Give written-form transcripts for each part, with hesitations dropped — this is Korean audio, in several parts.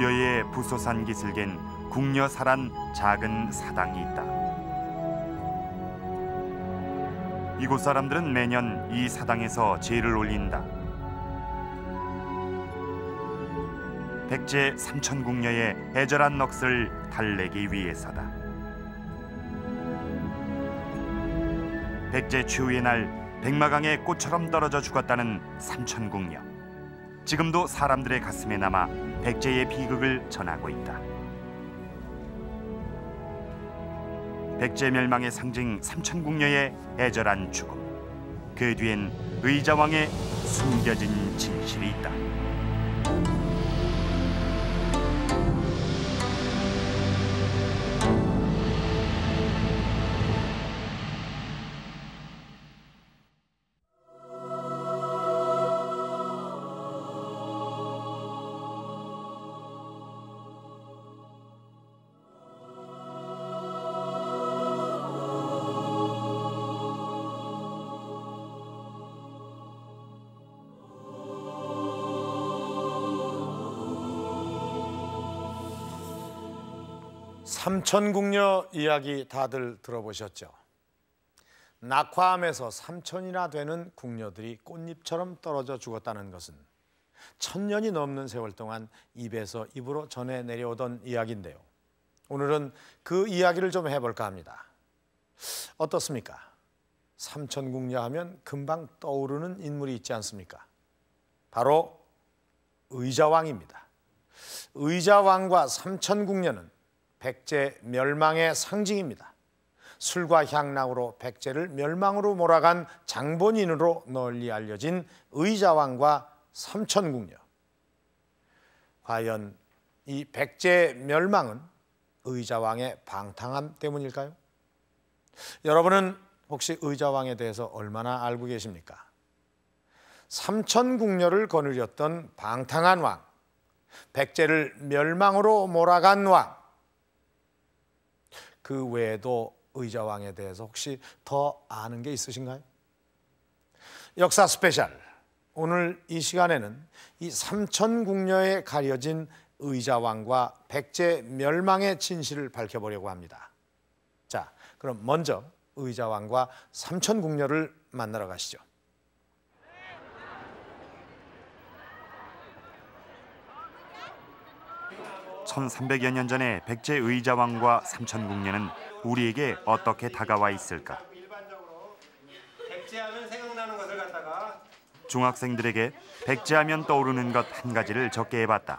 부여의 부소산 기슭엔 궁녀사란 작은 사당이 있다. 이곳 사람들은 매년 이 사당에서 제를 올린다. 백제 삼천궁녀의 애절한 넋을 달래기 위해서다. 백제 추위의 날 백마강에 꽃처럼 떨어져 죽었다는 삼천궁녀. 지금도 사람들의 가슴에 남아 백제의 비극을 전하고 있다. 백제 멸망의 상징 삼천궁녀의 애절한 죽음. 그 뒤엔 의자왕의 숨겨진 진실이 있다. 삼천궁녀 이야기 다들 들어보셨죠? 낙화암에서 3천이나 되는 궁녀들이 꽃잎처럼 떨어져 죽었다는 것은 1000년이 넘는 세월 동안 입에서 입으로 전해 내려오던 이야기인데요. 오늘은 그 이야기를 좀 해볼까 합니다. 어떻습니까? 삼천궁녀 하면 금방 떠오르는 인물이 있지 않습니까? 바로 의자왕입니다. 의자왕과 삼천궁녀는 백제 멸망의 상징입니다. 술과 향락으로 백제를 멸망으로 몰아간 장본인으로 널리 알려진 의자왕과 삼천궁녀. 과연 이 백제 멸망은 의자왕의 방탕함 때문일까요? 여러분은 혹시 의자왕에 대해서 얼마나 알고 계십니까? 삼천궁녀를 거느렸던 방탕한 왕, 백제를 멸망으로 몰아간 왕, 그 외에도 의자왕에 대해서 혹시 더 아는 게 있으신가요? 역사 스페셜. 오늘 이 시간에는 이 삼천궁녀에 가려진 의자왕과 백제 멸망의 진실을 밝혀보려고 합니다. 자, 그럼 먼저 의자왕과 삼천궁녀를 만나러 가시죠. (1300여 년) 전에 백제 의자왕과 삼천궁녀는 우리에게 어떻게 다가와 있을까? 백제하면 생각나는 것을 갖다가 중학생들에게 백제하면 떠오르는 것 한 가지를 적게 해봤다.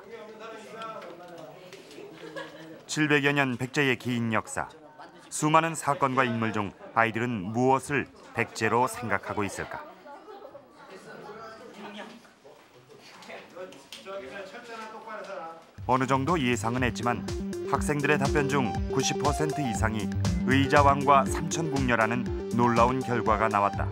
700여 년 백제의 긴 역사. 수많은 사건과 인물 중 아이들은 무엇을 백제로 생각하고 있을까? 어느 정도 예상은 했지만 학생들의 답변 중 90% 이상이 의자왕과 삼천궁녀라는 놀라운 결과가 나왔다.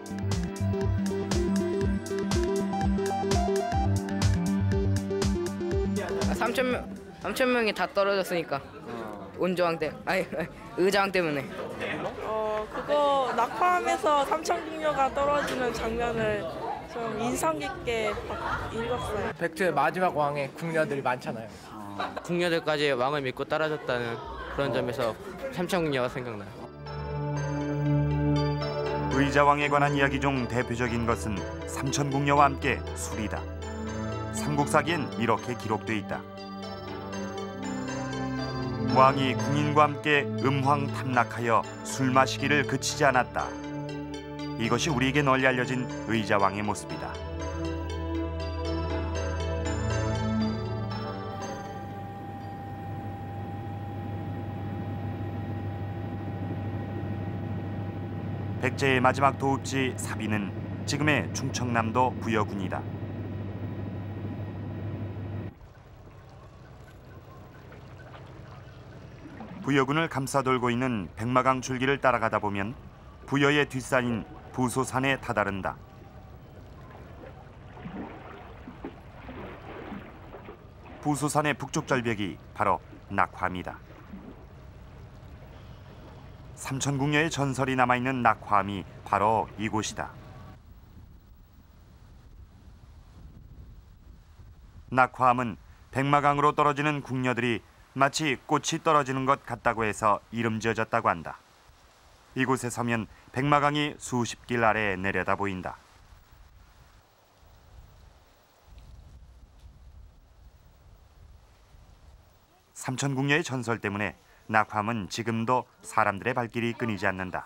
삼천 명이 다 떨어졌으니까 의자왕 때문에. 그거 낙화암에서 삼천궁녀가 떨어지는 장면을 좀 인상 깊게 읽었어요. 백제 마지막 왕의 궁녀들이 많잖아요. 궁녀들까지 왕을 믿고 따라줬다는 그런 점에서 삼천궁녀가 생각나요. 의자왕에 관한 이야기 중 대표적인 것은 삼천궁녀와 함께 술이다. 삼국사기엔 이렇게 기록돼 있다. 왕이 궁인과 함께 음황탐락하여 술 마시기를 그치지 않았다. 이것이 우리에게 널리 알려진 의자왕의 모습이다. 백제의 마지막 도읍지 사비는 지금의 충청남도 부여군이다. 부여군을 감싸돌고 있는 백마강 줄기를 따라가다 보면 부여의 뒷산인 부소산에 다다른다. 부소산의 북쪽 절벽이 바로 낙화암이다. 삼천궁녀의 전설이 남아있는 낙화암이 바로 이곳이다. 낙화암은 백마강으로 떨어지는 궁녀들이 마치 꽃이 떨어지는 것 같다고 해서 이름 지어졌다고 한다. 이곳에 서면 백마강이 수십 길 아래에 내려다 보인다. 삼천궁녀의 전설 때문에 낙화암은 지금도 사람들의 발길이 끊이지 않는다.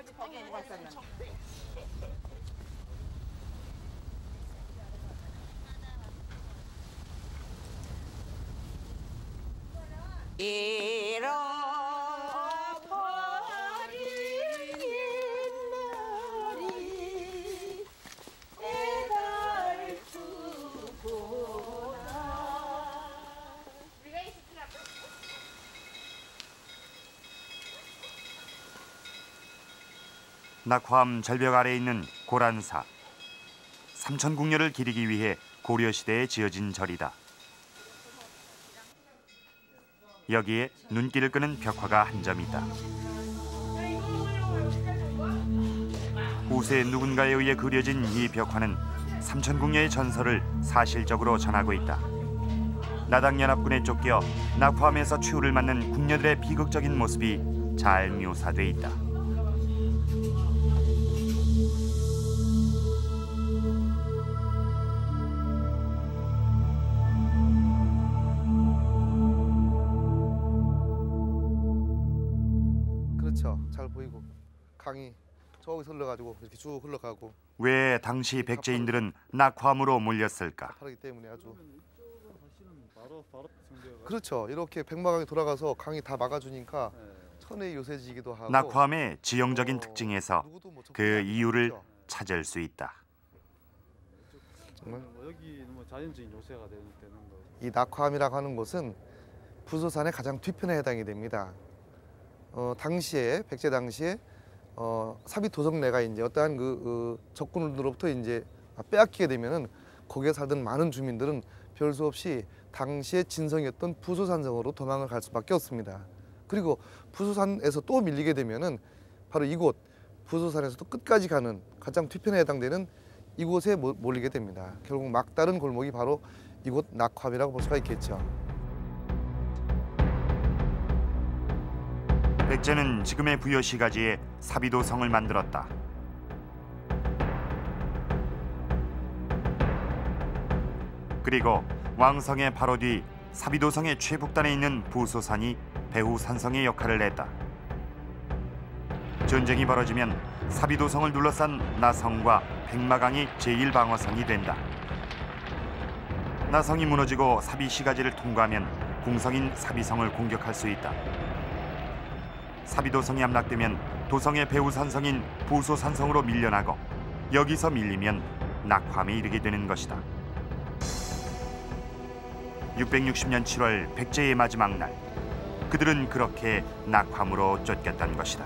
낙화암 절벽 아래에 있는 고란사. 삼천궁녀를 기리기 위해 고려시대에 지어진 절이다. 여기에 눈길을 끄는 벽화가 한 점 있다. 후세 누군가에 의해 그려진 이 벽화는 삼천궁녀의 전설을 사실적으로 전하고 있다. 나당연합군에 쫓겨 낙화암에서 최후를 맞는 궁녀들의 비극적인 모습이 잘 묘사돼 있다. 그렇죠. 잘 보이고 강이 저기서 흘러가지고 이렇게 쭉 흘러가고. 왜 당시 백제인들은 낙화암으로 몰렸을까? 파르기 때문에 아주. 그렇죠. 이렇게 백마강이 돌아가서 강이 다 막아주니까 천의 요새지기도 하고. 낙화암의 지형적인 특징에서 그 이유를 찾을 수 있다. 정말 여기 자연적인 요새가 되는 거예요. 이 낙화암이라고 하는 곳은 부소산의 가장 뒤편에 해당이 됩니다. 당시에 백제 당시에 사비도성내가 이제 어떠한 그 적군으로부터 이제 빼앗기게 되면은 거기에 살던 많은 주민들은 별 수 없이 당시의 진성이었던 부소산성으로 도망을 갈 수밖에 없습니다. 그리고 부소산에서 또 밀리게 되면은 바로 이곳 부소산에서도 끝까지 가는 가장 뒤편에 해당되는 이곳에 몰리게 됩니다. 결국 막다른 골목이 바로 이곳 낙화암이라고 볼 수가 있겠죠. 백제는 지금의 부여시가지에 사비도성을 만들었다. 그리고 왕성의 바로 뒤 사비도성의 최북단에 있는 부소산이 배후산성의 역할을 했다. 전쟁이 벌어지면 사비도성을 둘러싼 나성과 백마강이 제1방어선이 된다. 나성이 무너지고 사비시가지를 통과하면 궁성인 사비성을 공격할 수 있다. 사비도성이 함락되면 도성의 배후산성인 부소산성으로 밀려나고 여기서 밀리면 낙화암에 이르게 되는 것이다. 660년 7월 백제의 마지막 날, 그들은 그렇게 낙화암으로 쫓겼던 것이다.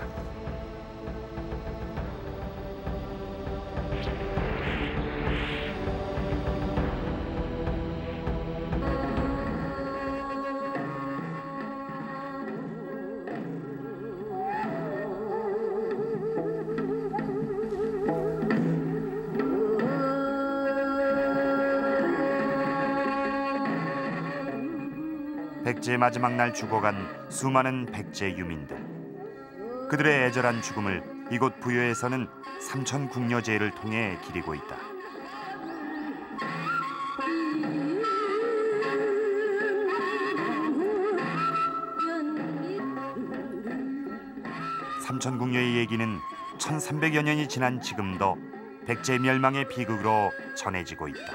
백제의 마지막 날 죽어간 수많은 백제 유민들. 그들의 애절한 죽음을 이곳 부여에서는 삼천궁녀제를 통해 기리고 있다. 삼천궁녀의 얘기는 1300여 년이 지난 지금도 백제 멸망의 비극으로 전해지고 있다.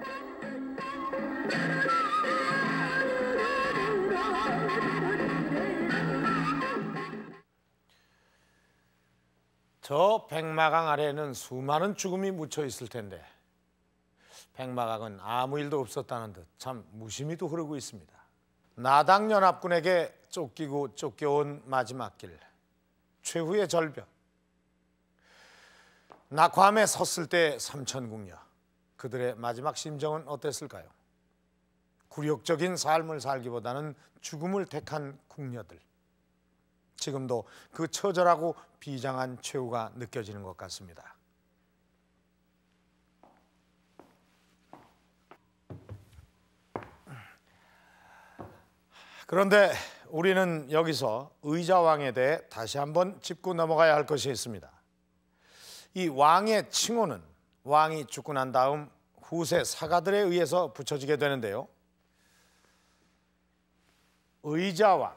저 백마강 아래에는 수많은 죽음이 묻혀 있을 텐데 백마강은 아무 일도 없었다는 듯 참 무심히도 흐르고 있습니다. 나당연합군에게 쫓기고 쫓겨온 마지막 길, 최후의 절벽. 낙화암에 섰을 때 삼천궁녀, 그들의 마지막 심정은 어땠을까요? 굴욕적인 삶을 살기보다는 죽음을 택한 궁녀들. 지금도 그 처절하고 비장한 최후가 느껴지는 것 같습니다. 그런데 우리는 여기서 의자왕에 대해 다시 한번 짚고 넘어가야 할 것이 있습니다. 이 왕의 칭호는 왕이 죽고 난 다음 후세 사가들에 의해서 붙여지게 되는데요. 의자왕,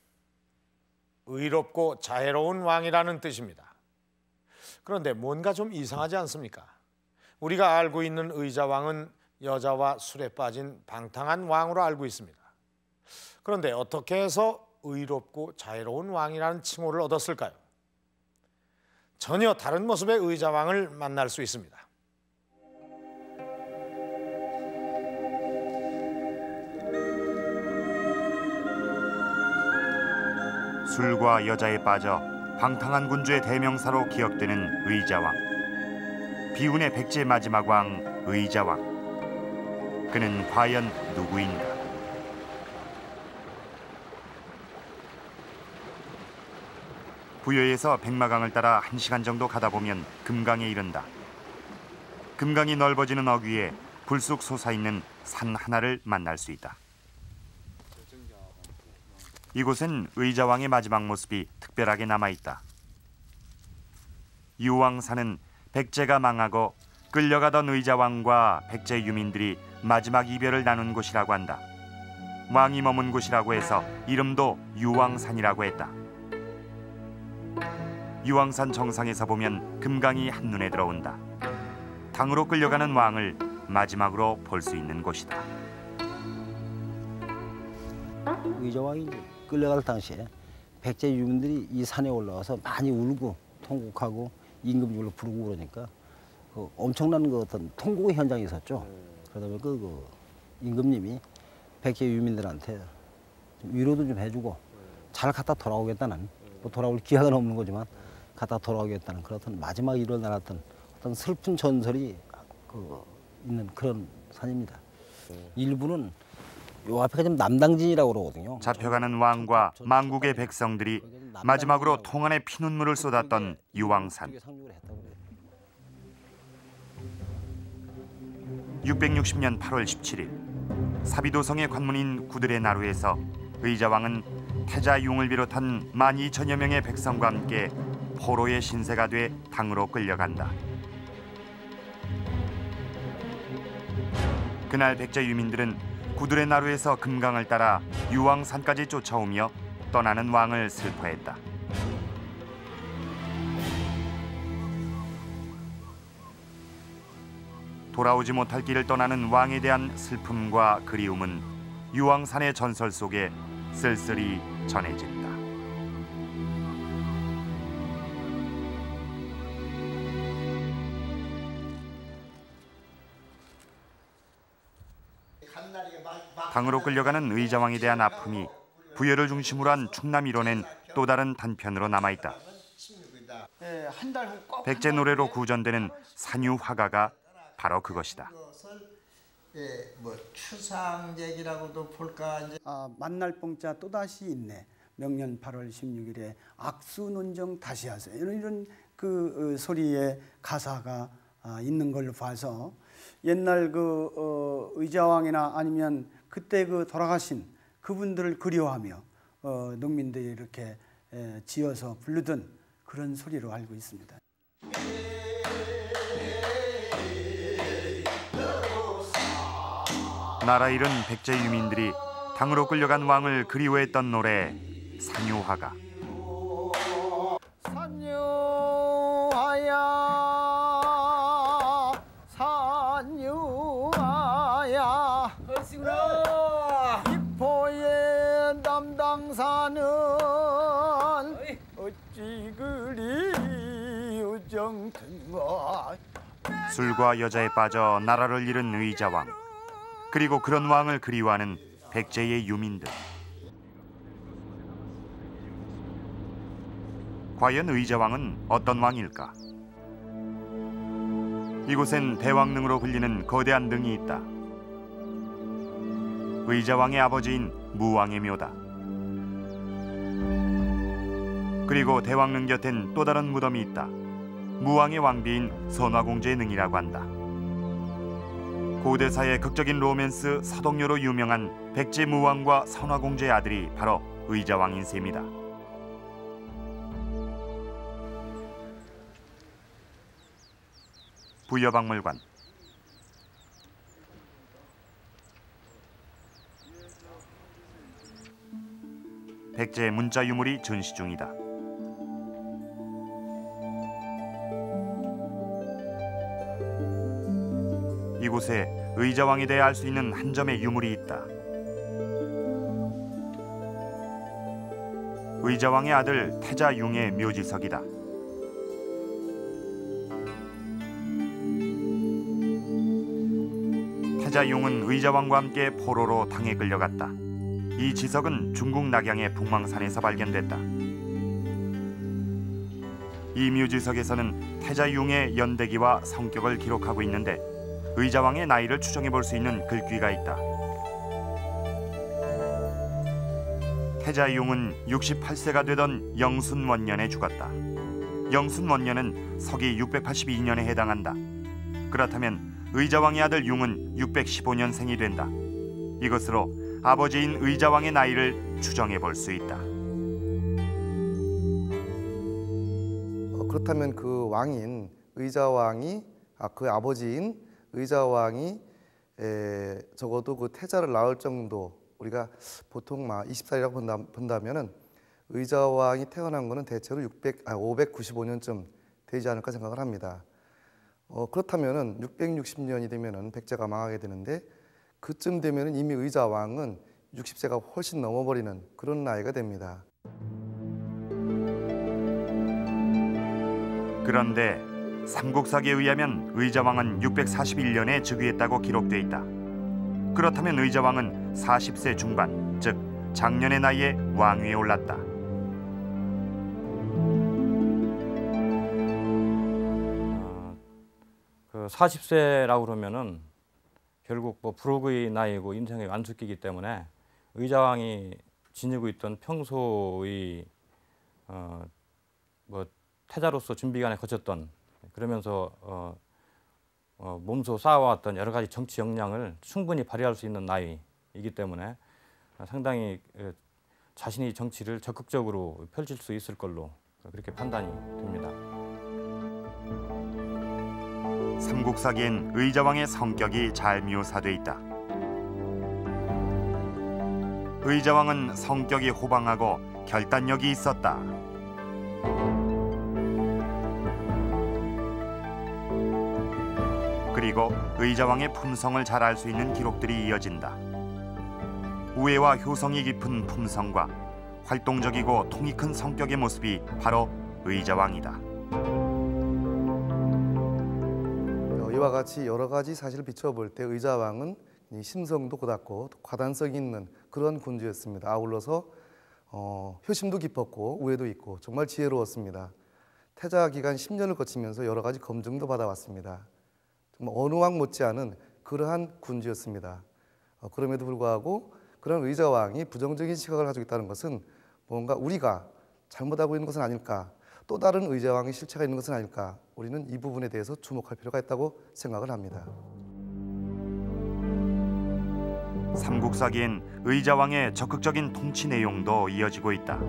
의롭고 자애로운 왕이라는 뜻입니다. 그런데 뭔가 좀 이상하지 않습니까? 우리가 알고 있는 의자왕은 여자와 술에 빠진 방탕한 왕으로 알고 있습니다. 그런데 어떻게 해서 의롭고 자애로운 왕이라는 칭호를 얻었을까요? 전혀 다른 모습의 의자왕을 만날 수 있습니다. 술과 여자에 빠져 방탕한 군주의 대명사로 기억되는 의자왕. 비운의 백제 마지막 왕 의자왕. 그는 과연 누구인가? 부여에서 백마강을 따라 1시간 정도 가다 보면 금강에 이른다. 금강이 넓어지는 어귀에 불쑥 솟아있는 산 하나를 만날 수 있다. 이곳은 의자왕의 마지막 모습이 특별하게 남아있다. 유왕산은 백제가 망하고 끌려가던 의자왕과 백제 유민들이 마지막 이별을 나눈 곳이라고 한다. 왕이 머문 곳이라고 해서 이름도 유왕산이라고 했다. 유왕산 정상에서 보면 금강이 한눈에 들어온다. 당으로 끌려가는 왕을 마지막으로 볼 수 있는 곳이다. 의자왕이 끌려갈 당시에 백제 유민들이 이 산에 올라와서 많이 울고 통곡하고 임금님을 부르고 그러니까 그 엄청난 그 어떤 통곡의 현장이 있었죠. 그러다 보니까 그 임금님이 백제 유민들한테 좀 위로도 좀 해주고 잘 갔다 돌아오겠다는, 뭐 돌아올 기약은 없는 거지만 갔다 돌아오겠다는 그런 마지막 일어나던 어떤 슬픈 전설이 있는 그런 산입니다. 일부는 요 앞에가 좀 남당진이라고 그러거든요. 잡혀가는 왕과 망국의 백성들이 마지막으로 통안에 피눈물을 쏟았던 유왕산. 660년 8월 17일 사비도성의 관문인 구들의 나루에서 의자왕은 태자융을 비롯한 12,000여 명의 백성과 함께 포로의 신세가 돼 당으로 끌려간다. 그날 백제 유민들은 구들의 나루에서 금강을 따라 유왕산까지 쫓아오며 떠나는 왕을 슬퍼했다. 돌아오지 못할 길을 떠나는 왕에 대한 슬픔과 그리움은 유왕산의 전설 속에 쓸쓸히 전해진다. 당으로 끌려가는 의자왕에 대한 아픔이 부여를 중심으로 한 충남 일원엔 또 다른 단편으로 남아있다. 백제 노래로 구전되는 산유화가가 바로 그것이다. 뭐 추상제기라고도 볼까. 이제. 만날 뽕자 또다시 있네. 명년 8월 16일에 악수논정 다시 하세요. 이런 그 소리의 가사가 있는 걸로 봐서 옛날 그 의자왕이나 아니면 그때 그 돌아가신 그분들을 그리워하며 농민들이 이렇게 지어서 부르던 그런 소리로 알고 있습니다. 나라 잃은 백제 유민들이 당으로 끌려간 왕을 그리워했던 노래 산유화가. 산유화야 산유화야 기포의 담당사는 어찌 그리 우정든가. 술과 여자에 빠져 나라를 잃은 의자왕, 그리고 그런 왕을 그리워하는 백제의 유민들. 과연 의자왕은 어떤 왕일까? 이곳엔 대왕릉으로 불리는 거대한 능이 있다. 의자왕의 아버지인 무왕의 묘다. 그리고 대왕릉 곁엔 또 다른 무덤이 있다. 무왕의 왕비인 선화공주의 능이라고 한다. 고대사의 극적인 로맨스 서동요로 유명한 백제무왕과 선화공주의 아들이 바로 의자왕인 셈이다. 부여박물관. 백제의 문자 유물이 전시 중이다. 이곳에 의자왕에 대해 알 수 있는 한 점의 유물이 있다. 의자왕의 아들 태자융의 묘지석이다. 태자융은 의자왕과 함께 포로로 당에 끌려갔다. 이 지석은 중국 낙양의 북망산에서 발견됐다. 이 묘지석에서는 태자융의 연대기와 성격을 기록하고 있는데 의자왕의 나이를 추정해 볼 수 있는 글귀가 있다. 태자융은 68세가 되던 영순원년에 죽었다. 영순원년은 서기 682년에 해당한다. 그렇다면 의자왕의 아들 융은 615년생이 된다. 이것으로 아버지인 의자왕의 나이를 추정해 볼 수 있다. 그렇다면 그 왕인 의자왕이 그 아버지인 의자왕이 적어도 그 태자를 낳을 정도, 우리가 보통 20살이라고 본다면은 의자왕이 태어난 것은 대체로 595년쯤 되지 않을까 생각을 합니다. 그렇다면은 660년이 되면은 백제가 망하게 되는데 그쯤 되면은 이미 의자왕은 60세가 훨씬 넘어버리는 그런 나이가 됩니다. 그런데 삼국사기에 의하면 의자왕은 641년에 즉위했다고 기록돼 있다. 그렇다면 의자왕은 40세 중반, 즉 장년의 나이에 왕위에 올랐다. 그 40세라고 그러면은 결국 뭐 불혹의 나이고 인생의 완숙기이기 때문에 의자왕이 지니고 있던 평소의 뭐 태자로서 준비기간에 거쳤던, 그러면서 몸소 쌓아왔던 여러 가지 정치 역량을 충분히 발휘할 수 있는 나이이기 때문에 상당히 자신이 정치를 적극적으로 펼칠 수 있을 걸로 그렇게 판단이 됩니다. 삼국사기엔 의자왕의 성격이 잘 묘사돼 있다. 의자왕은 성격이 호방하고 결단력이 있었다. 그리고 의자왕의 품성을 잘 알 수 있는 기록들이 이어진다. 우애와 효성이 깊은 품성과 활동적이고 통이 큰 성격의 모습이 바로 의자왕이다. 이와 같이 여러 가지 사실을 비춰볼 때 의자왕은 심성도 고닫고 과단성이 있는 그런 군주였습니다. 아울러서 효심도 깊었고 우애도 있고 정말 지혜로웠습니다. 태자 기간 10년을 거치면서 여러 가지 검증도 받아왔습니다. 정말 어느 왕 못지않은 그러한 군주였습니다. 그럼에도 불구하고 그런 의자왕이 부정적인 시각을 가지고 있다는 것은 뭔가 우리가 잘못하고 있는 것은 아닐까, 또 다른 의자왕의 실체가 있는 것은 아닐까, 우리는 이 부분에 대해서 주목할 필요가 있다고 생각을 합니다. 삼국사기엔 의자왕의 적극적인 통치 내용도 이어지고 있다.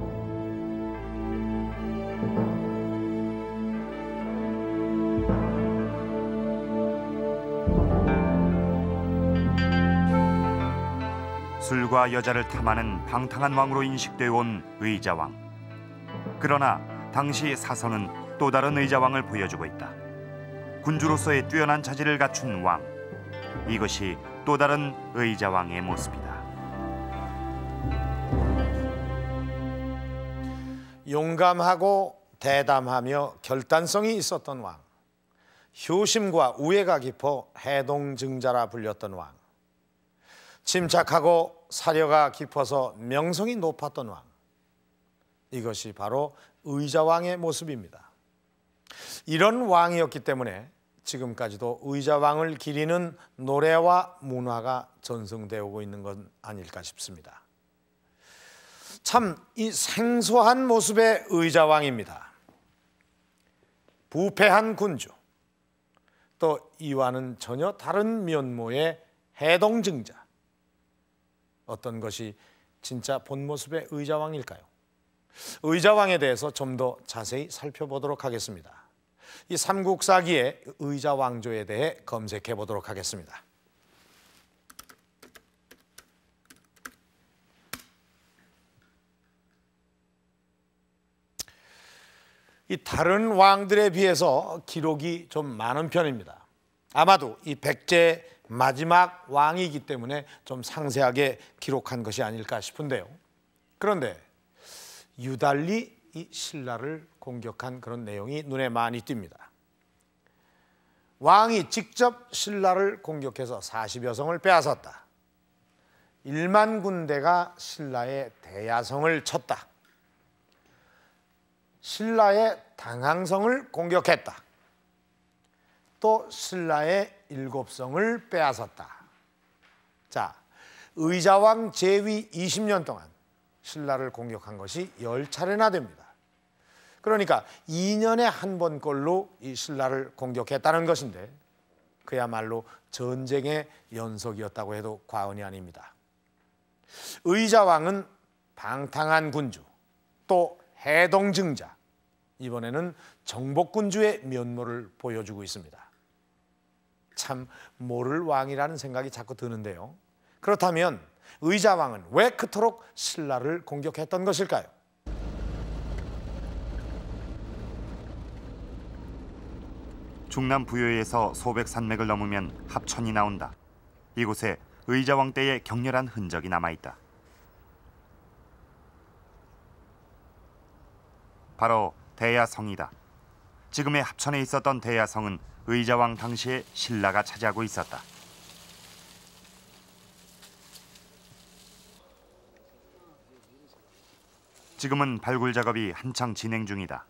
술과 여자를 탐하는 방탕한 왕으로 인식되어 온 의자왕. 그러나 당시 사선은 또 다른 의자왕을 보여주고 있다. 군주로서의 뛰어난 자질을 갖춘 왕. 이것이 또 다른 의자왕의 모습이다. 용감하고 대담하며 결단성이 있었던 왕. 효심과 우애가 깊어 해동증자라 불렸던 왕. 침착하고 사려가 깊어서 명성이 높았던 왕. 이것이 바로 의자왕의 모습입니다. 이런 왕이었기 때문에 지금까지도 의자왕을 기리는 노래와 문화가 전승되어 오고 있는 건 아닐까 싶습니다. 참 이 생소한 모습의 의자왕입니다. 부패한 군주, 또 이와는 전혀 다른 면모의 해동증자. 어떤 것이 진짜 본 모습의 의자왕일까요? 의자왕에 대해서 좀 더 자세히 살펴보도록 하겠습니다. 이 삼국사기의 의자왕조에 대해 검색해 보도록 하겠습니다. 이 다른 왕들에 비해서 기록이 좀 많은 편입니다. 아마도 이 백제 마지막 왕이기 때문에 좀 상세하게 기록한 것이 아닐까 싶은데요. 그런데 유달리 이 신라를 공격한 그런 내용이 눈에 많이 띕니다. 왕이 직접 신라를 공격해서 40여 성을 빼앗았다. 1만 군대가 신라의 대야성을 쳤다. 신라의 당항성을 공격했다. 또 신라의 7성을 빼앗았다. 자, 의자왕 제위 20년 동안 신라를 공격한 것이 10차례나 됩니다. 그러니까 2년에 한 번꼴로 이 신라를 공격했다는 것인데 그야말로 전쟁의 연속이었다고 해도 과언이 아닙니다. 의자왕은 방탕한 군주, 또 해동증자, 이번에는 정복군주의 면모를 보여주고 있습니다. 참 모를 왕이라는 생각이 자꾸 드는데요. 그렇다면 의자왕은 왜 그토록 신라를 공격했던 것일까요? 중남 부여에서 소백 산맥을 넘으면 합천이 나온다. 이곳에 의자왕 때의 격렬한 흔적이 남아있다. 바로 대야성이다. 지금의 합천에 있었던 대야성은 의자왕 당시에 신라가 차지하고 있었다. 지금은 발굴 작업이 한창 진행 중이다.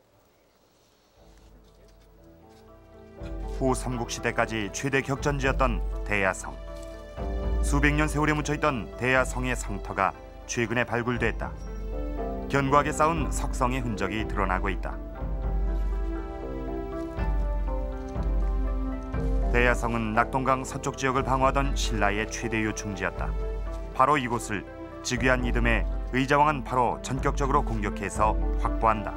후 삼국시대까지 최대 격전지였던 대야성. 수백 년 세월에 묻혀있던 대야성의 상터가 최근에 발굴됐다. 견고하게 쌓은 석성의 흔적이 드러나고 있다. 대야성은 낙동강 서쪽 지역을 방어하던 신라의 최대 요충지였다. 바로 이곳을 즉위한 이듬해 의자왕은 바로 전격적으로 공격해서 확보한다.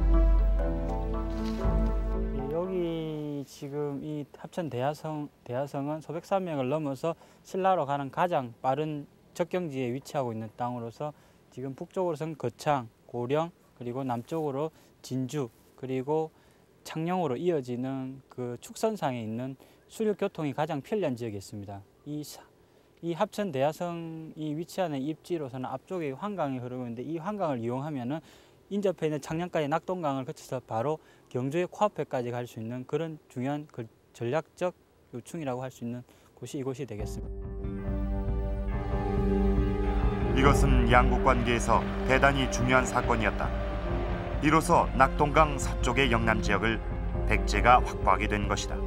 여기 지금 이 합천 대야성은 소백산맥을 넘어서 신라로 가는 가장 빠른 접경지에 위치하고 있는 땅으로서 지금 북쪽으로는 거창, 고령, 그리고 남쪽으로 진주, 그리고 창녕으로 이어지는 그 축선상에 있는 수륙교통이 가장 편리한 지역에 있습니다. 이 합천 대야성이 위치하는 입지로서는 앞쪽에 환강이 흐르고 있는데 이 환강을 이용하면은 인접해 있는 창녕까지 낙동강을 거쳐서 바로 경주의 코앞에까지 갈 수 있는 그런 중요한 전략적 요충이라고 할 수 있는 곳이 이곳이 되겠습니다. 이것은 양국 관계에서 대단히 중요한 사건이었다. 이로써 낙동강 서쪽의 영남 지역을 백제가 확보하게 된 것이다.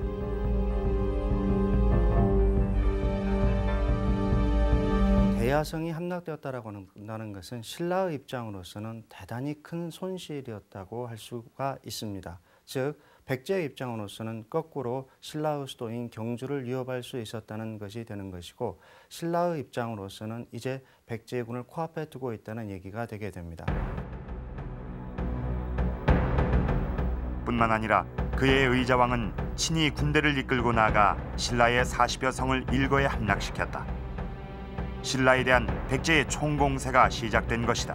대야성이 함락되었다라고 한다는 것은 신라의 입장으로서는 대단히 큰 손실이었다고 할 수가 있습니다. 즉 백제의 입장으로서는 거꾸로 신라의 수도인 경주를 위협할 수 있었다는 것이 되는 것이고 신라의 입장으로서는 이제 백제군을 코앞에 두고 있다는 얘기가 되게 됩니다. 뿐만 아니라 그의 의자왕은 친히 군대를 이끌고 나아가 신라의 40여 성을 일거에 함락시켰다. 신라에 대한 백제의 총공세가 시작된 것이다.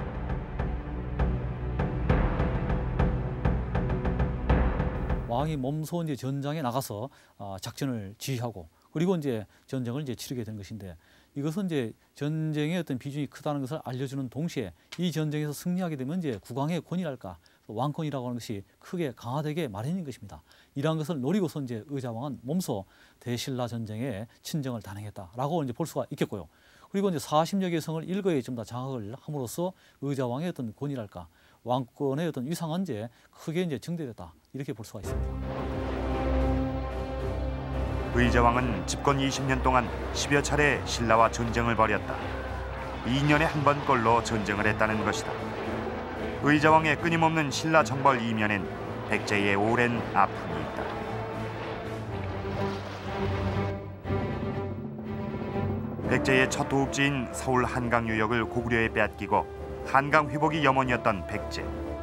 왕이 몸소 이제 전장에 나가서 작전을 지휘하고 그리고 이제 전쟁을 이제 치르게 된 것인데 이것은 이제 전쟁의 어떤 비중이 크다는 것을 알려주는 동시에 이 전쟁에서 승리하게 되면 이제 국왕의 권위랄까 왕권이라고 하는 것이 크게 강화되게 마련인 것입니다. 이러한 것을 노리고서 이제 의자왕은 몸소 대신라 전쟁에 친정을 단행했다라고 이제 볼 수가 있겠고요. 그리고 이제 40여 개 성을 일거에 좀 더 장악을 함으로써 의자왕의 어떤 권위랄까 왕권의 어떤 위상은 이제 크게 이제 증대됐다 이렇게 볼 수가 있습니다. 의자왕은 집권 20년 동안 10여 차례 신라와 전쟁을 벌였다. 2년에 한 번꼴로 전쟁을 했다는 것이다. 의자왕의 끊임없는 신라 정벌 이면엔 백제의 오랜 아픔이 있다. 백제의 첫 도읍지인 서울 한강 유역을 고구려에 빼앗기고 한강 회복이 염원이었던 백제.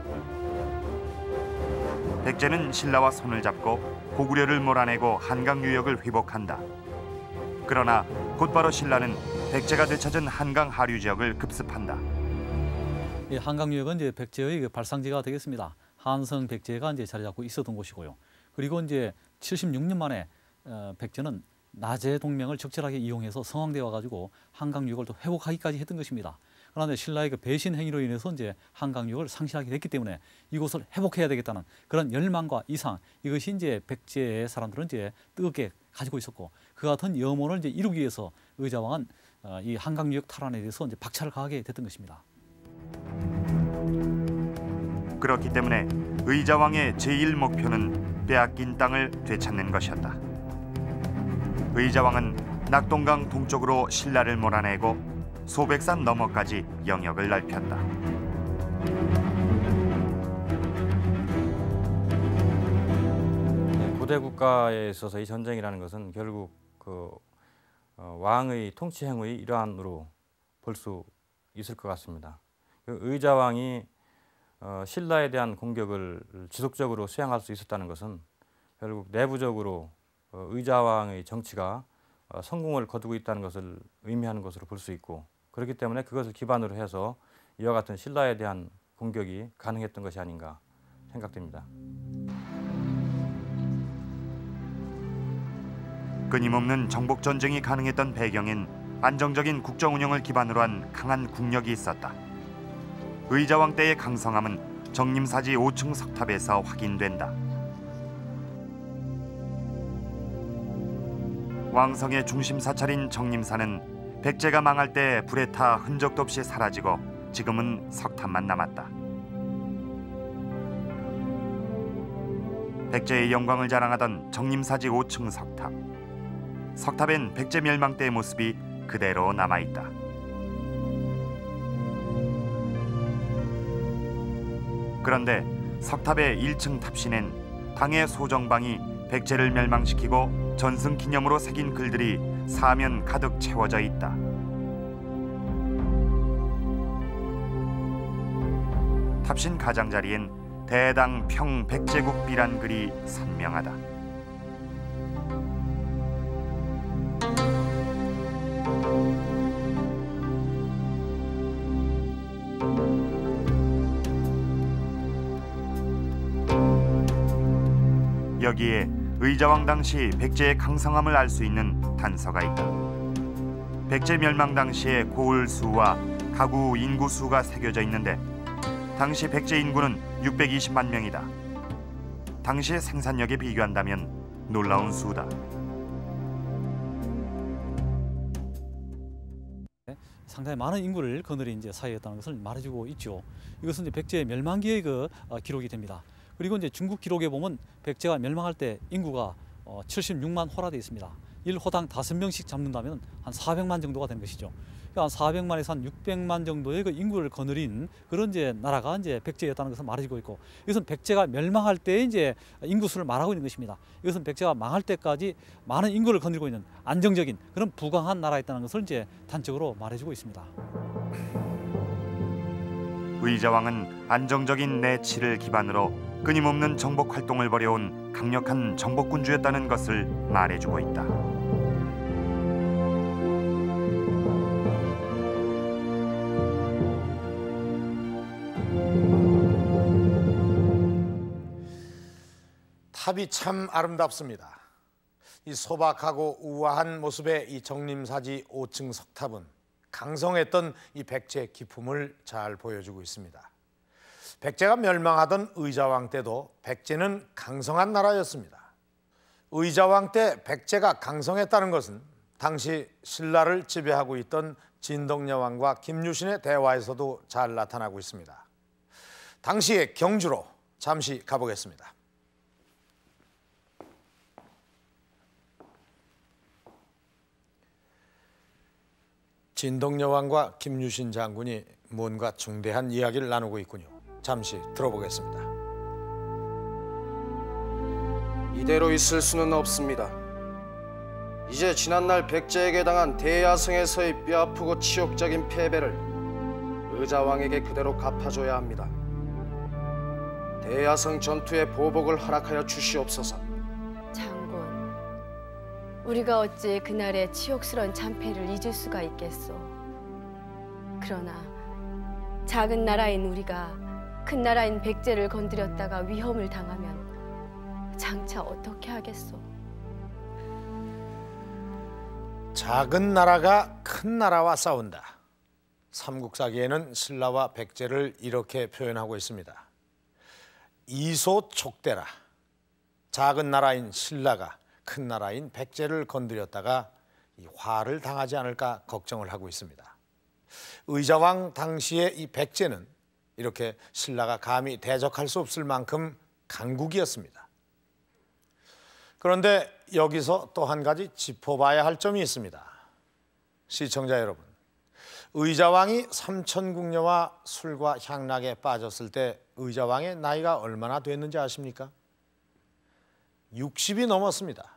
백제는 신라와 손을 잡고 고구려를 몰아내고 한강 유역을 회복한다. 그러나 곧바로 신라는 백제가 되찾은 한강 하류 지역을 급습한다. 이 한강 유역은 이제 백제의 발상지가 되겠습니다. 한성 백제가 이제 자리 잡고 있었던 곳이고요. 그리고 이제 76년 만에 백제는 나제 동맹을 적절하게 이용해서 성황되어 가지고 한강 유역을 또 회복하기까지 했던 것입니다. 그런데 신라의 그 배신 행위로 인해서 이제 한강 유역을 상실하게 됐기 때문에 이곳을 회복해야 되겠다는 그런 열망과 이상, 이것이 이제 백제의 사람들은 이제 뜨겁게 가지고 있었고, 그 같은 염원을 이제 이루기 위해서 의자왕은 이 한강 유역 탈환에 대해서 이제 박차를 가하게 됐던 것입니다. 그렇기 때문에 의자왕의 제1 목표는 빼앗긴 땅을 되찾는 것이었다. 의자왕은 낙동강 동쪽으로 신라를 몰아내고 소백산 너머까지 영역을 넓혔다. 고대 국가에 있어서 이 전쟁이라는 것은 결국 왕의 통치 행위의 일환으로 볼 수 있을 것 같습니다. 의자왕이 신라에 대한 공격을 지속적으로 수행할 수 있었다는 것은 결국 내부적으로 의자왕의 정치가 성공을 거두고 있다는 것을 의미하는 것으로 볼 수 있고, 그렇기 때문에 그것을 기반으로 해서 이와 같은 신라에 대한 공격이 가능했던 것이 아닌가 생각됩니다. 끊임없는 정복 전쟁이 가능했던 배경엔 안정적인 국정 운영을 기반으로 한 강한 국력이 있었다. 의자왕 때의 강성함은 정림사지 5층 석탑에서 확인된다. 왕성의 중심 사찰인 정림사는 백제가 망할 때 불에 타 흔적도 없이 사라지고 지금은 석탑만 남았다. 백제의 영광을 자랑하던 정림사지 5층 석탑. 석탑엔 백제 멸망 때의 모습이 그대로 남아있다. 그런데 석탑의 1층 탑신엔 당의 소정방이 백제를 멸망시키고 전승 기념으로 새긴 글들이 사면 가득 채워져 있다. 탑신 가장자리엔 대당 평 백제국비란 글이 선명하다. 여기에 의자왕 당시 백제의 강성함을 알 수 있는 단서가 있다. 백제 멸망 당시의 고을수와 가구 인구수가 새겨져 있는데 당시 백제 인구는 620만 명이다. 당시의 생산력에 비교한다면 놀라운 수다. 상당히 많은 인구를 거느린 이제 사회였다는 것을 말해주고 있죠. 이것은 이제 백제의 멸망기의 기록이 됩니다. 그리고 이제 중국 기록에 보면 백제가 멸망할 때 인구가 76만 호라 되어 있습니다. 1호당 5명씩 잡는다면 한 400만 정도가 되는 것이죠. 그러니까 한 400만에서 한 600만 정도의 그 인구를 거느린 그런 이제 나라가 이제 백제였다는 것을 말해주고 있고, 이것은 백제가 멸망할 때 이제 인구수를 말하고 있는 것입니다. 이것은 백제가 망할 때까지 많은 인구를 거느리고 있는 안정적인 그런 부강한 나라였다는 것을 이제 단적으로 말해주고 있습니다. 의자왕은 안정적인 내치를 기반으로 끊임없는 정복 활동을 벌여온 강력한 정복군주였다는 것을 말해주고 있다. 탑이 참 아름답습니다. 이 소박하고 우아한 모습의 이 정림사지 5층 석탑은 강성했던 이 백제의 기품을 잘 보여주고 있습니다. 백제가 멸망하던 의자왕 때도 백제는 강성한 나라였습니다. 의자왕 때 백제가 강성했다는 것은 당시 신라를 지배하고 있던 진덕여왕과 김유신의 대화에서도 잘 나타나고 있습니다. 당시의 경주로 잠시 가보겠습니다. 진덕여왕과 김유신 장군이 뭔가 중대한 이야기를 나누고 있군요. 잠시 들어보겠습니다. 이대로 있을 수는 없습니다. 이제 지난날 백제에게 당한 대야성에서의 뼈아프고 치욕적인 패배를 의자왕에게 그대로 갚아줘야 합니다. 대야성 전투의 보복을 허락하여 주시옵소서. 장군, 우리가 어찌 그날의 치욕스런 참패를 잊을 수가 있겠소. 그러나 작은 나라인 우리가 큰 나라인 백제를 건드렸다가 위험을 당하면 장차 어떻게 하겠소? 작은 나라가 큰 나라와 싸운다. 삼국사기에는 신라와 백제를 이렇게 표현하고 있습니다. 이소촉대라. 작은 나라인 신라가 큰 나라인 백제를 건드렸다가 이 화를 당하지 않을까 걱정을 하고 있습니다. 의자왕 당시의 이 백제는 이렇게 신라가 감히 대적할 수 없을 만큼 강국이었습니다. 그런데 여기서 또 한 가지 짚어봐야 할 점이 있습니다. 시청자 여러분, 의자왕이 삼천궁녀와 술과 향락에 빠졌을 때 의자왕의 나이가 얼마나 됐는지 아십니까? 60이 넘었습니다.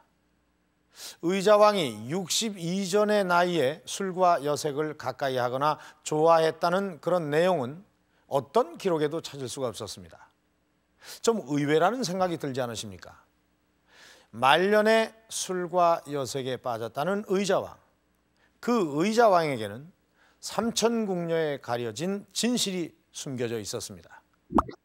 의자왕이 60 이전의 나이에 술과 여색을 가까이 하거나 좋아했다는 그런 내용은 어떤 기록에도 찾을 수가 없었습니다. 좀 의외라는 생각이 들지 않으십니까? 말년에 술과 여색에 빠졌다는 의자왕. 그 의자왕에게는 삼천궁녀에 가려진 진실이 숨겨져 있었습니다.